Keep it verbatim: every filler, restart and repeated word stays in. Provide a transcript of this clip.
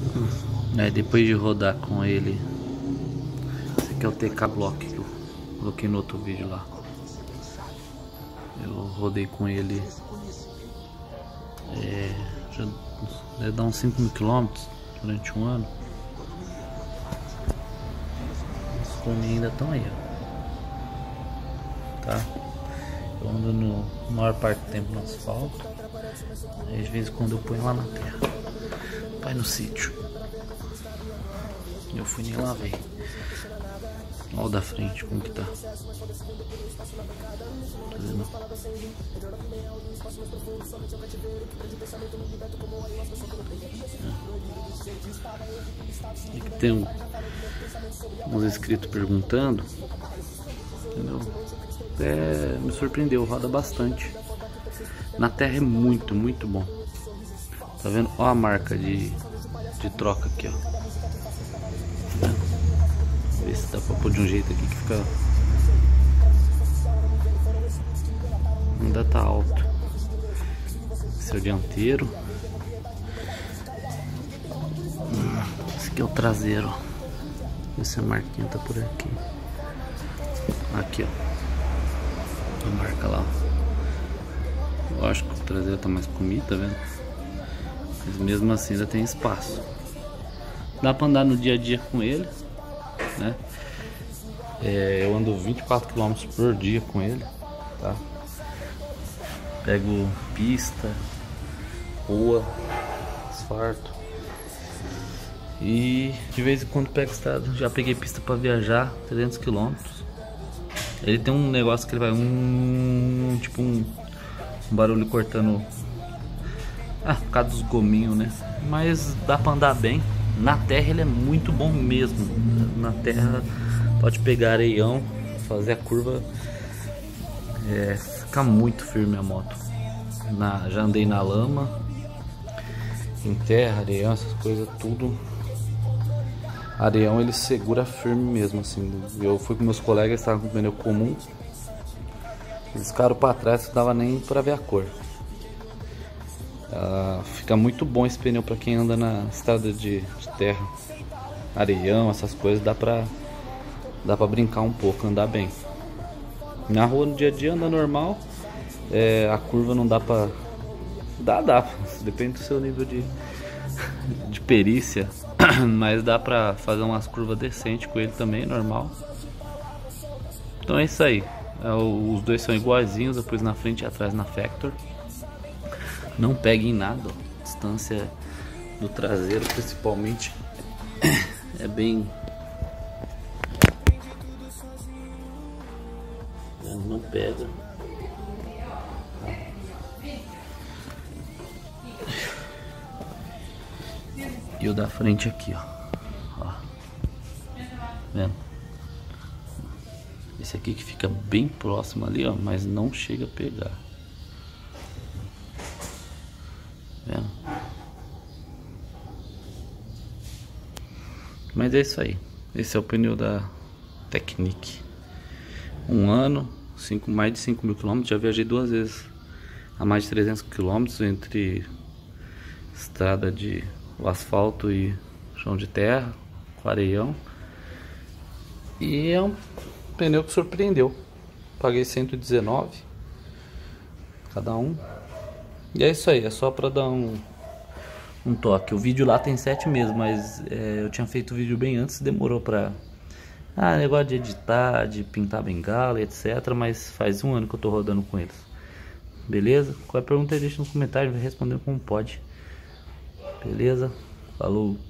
Aí depois de rodar com ele, esse aqui é o T K Block que eu coloquei no outro vídeo lá. Eu rodei com ele, é, já deve dar uns cinco mil quilômetros durante um ano. Os cones ainda estão aí, ó. Tá? Eu ando no maior parte do tempo no asfalto. Aí às vezes quando eu ponho lá na terra, vai no sítio. Eu fui nem lá ver. Olha o da frente como que tá. Tá vendo? É. Aqui tem um, uns inscritos perguntando. Entendeu? É, me surpreendeu, roda bastante. Na terra é muito, muito bom. Tá vendo? Olha a marca de, de troca aqui, ó. Ver se dá pra pôr de um jeito aqui que fica. Ainda tá alto. Esse é o dianteiro. Esse aqui é o traseiro. Essa marquinha tá por aqui. Aqui, ó. A marca lá. Lógico que o traseiro tá mais comido, tá vendo? Mas mesmo assim ainda tem espaço. Dá pra andar no dia a dia com ele, né? É, eu ando vinte e quatro quilômetros por dia com ele, tá? Pego pista, rua, asfalto. E de vez em quando pego estrada. Já peguei pista pra viajar, trezentos quilômetros. Ele tem um negócio que ele vai um tipo um, um barulho cortando. Ah, por causa dos gominhos, né? Mas dá pra andar bem. Na terra ele é muito bom mesmo. Na terra pode pegar areião, fazer a curva, é, fica muito firme a moto. Na, já andei na lama, em terra, areião, essas coisas tudo. Areião ele segura firme mesmo assim. Eu fui com meus colegas, estavam com pneu comum. Eles ficaram para trás, não dava nem para ver a cor. Uh, fica muito bom esse pneu para quem anda na estrada de, de terra, areião, essas coisas, dá pra, dá pra brincar um pouco, andar bem. Na rua no dia a dia anda normal, é, a curva não dá pra... Dá, dá, depende do seu nível de, de perícia, mas dá pra fazer umas curvas decentes com ele também, normal. Então é isso aí, é, os dois são iguaizinhos, eu pus na frente e atrás na Factor. Não pega em nada, ó. Distância do traseiro principalmente é bem... Não pega. E o da frente aqui, ó. Ó. Vendo? Esse aqui que fica bem próximo ali, ó, mas não chega a pegar. Vendo? Mas é isso aí. Esse é o pneu da Technic. Um ano, cinco, mais de cinco mil quilômetros. Já viajei duas vezes a mais de trezentos quilômetros entre estrada de asfalto e chão de terra, com areião. E é um pneu que surpreendeu. Paguei cento e dezenove cada um. E é isso aí, é só pra dar um, um toque. O vídeo lá tem sete meses, mas é, eu tinha feito o vídeo bem antes, demorou pra... Ah, negócio de editar, de pintar bengala, etcétera. Mas faz um ano que eu tô rodando com eles. Beleza? Qualquer pergunta aí deixa no comentário, vai responder como pode. Beleza? Falou!